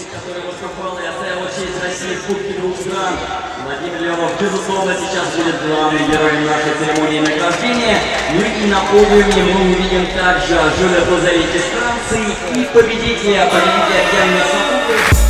который выступал и оставил честь России в Кубке двух стран. Владимир Леонов, безусловно, сейчас будет главным героем нашей церемонии награждения. Ну и на подиуме мы увидим также Жюля Бозович из Франции и победителя Геннадия Сапугова.